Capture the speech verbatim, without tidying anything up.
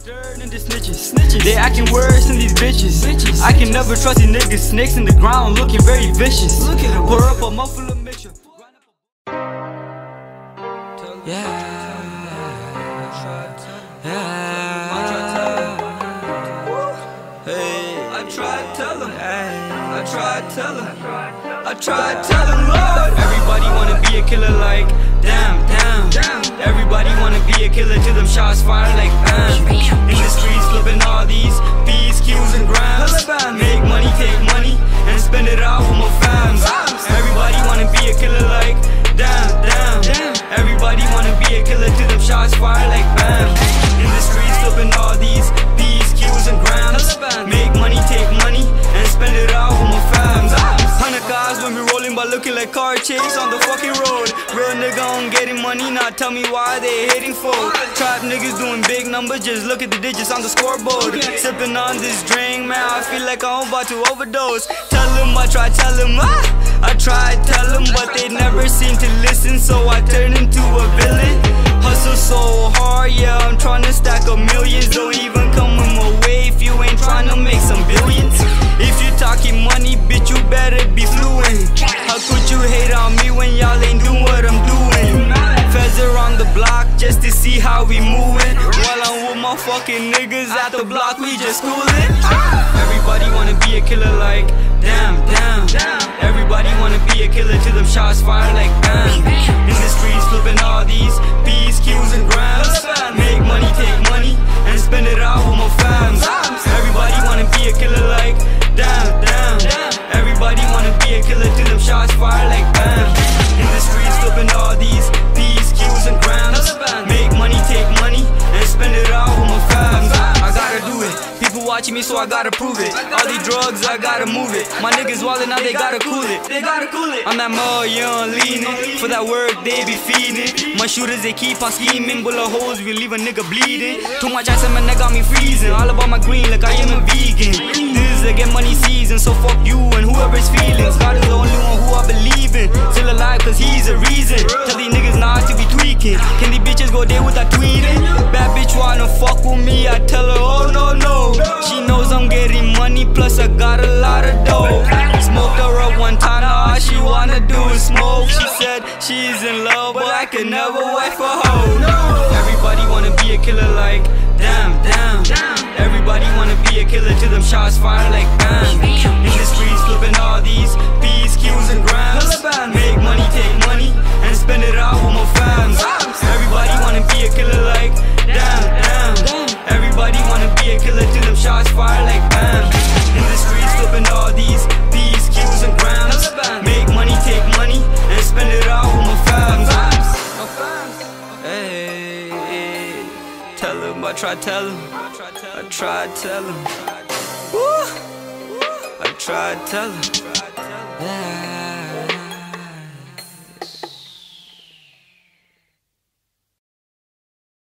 Turning to snitches. snitches. They acting worse than these bitches. bitches. I can never trust these niggas. Snakes in the ground looking very vicious. Look at them. Pour up a mouthful of mixture. Yeah. Yeah. Hey. I tried to tell them. I tried to tell them. I tried to tell them, Lord. Everybody wanna be a killer like damn, damn. Everybody wanna be a killer till them shots fire like bam. In the streets flipping all these P's, Q's and grams. Make money, take money, and spend it all with my fams. Everybody wanna be a killer like damn, damn. Everybody wanna be a killer till them shots fire like bam. In the streets flipping all these P's, Q's and grams. Make money, take money, and spend it all with my fams. Hundred cars when we rolling, but looking like car chase on the fucking road. Real nigga on getting money, not tell me why they hating for. Trap niggas doing big numbers, just look at the digits on the scoreboard. Sipping on this drink, man, I feel like I'm about to overdose. Tell them, I try tell them, ah, I try tell them, but they never seem to listen, so I turn into a villain. Hustle so hard, yeah, I'm trying to stack up millions. Don't even come in my way if you ain't trying to make some billions. If you talking money, bitch, you better be fluent. How could you hate on me when y'all ain't doing what I'm doing? Feds around the block just to see how we moving. While I'm with my fucking niggas at the block, we just coolin'. Everybody wanna be a killer like damn, damn. Everybody wanna be a killer till them shots fire like bam. In the streets flipping all these P's, Q's and grams. Make money, take money, and spend it all with my fams. Everybody wanna be a killer like damn, damn. Everybody wanna be a killer till them shots fire like bam. In the streets flipping all these P's, Q's and grams. Make money, take money, and spend it all with my fams. I gotta do it. People watching me, so I gotta prove it. All these drugs, I gotta move it. My niggas wildin', now they gotta cool it. They gotta cool it. I'm that mud, young leaning. For that work, they be feeding. My shooters, they keep on scheming. Bullet holes, we leave a nigga bleeding. Too much ice, and my neck got me freezing. All about my green, like I am a vegan. This is a get money season, so fuck you and whoever's feelings. God is the only one who I believe in. Still alive, cause he's a reason. Tell these niggas not to be tweaking. Can these bitches go there without tweeting? Bad bitch wanna fuck with me, I tell her, oh no, no. She knows I'm getting money, plus I got a lot of dough. Smoked her up one time, now all she wanna do is smoke. She said she's in love, but I can never wife a hoe. Everybody wanna be a killer like damn, damn. Everybody wanna be a killer till them shots fire like bam. In the streets flipping all these P's, Q's and grams. Make money, take money, and spend it all with my fams. Everybody wanna be a killer like damn, damn. Everybody wanna be a killer till them shots fire like bam. In the streets flipping all these P's, Q's and grams. Make money, take money, and spend it all with my fams. Hey, hey. Tell them, I try tell them, I try tell them. Woo. I try tell them. Yeah.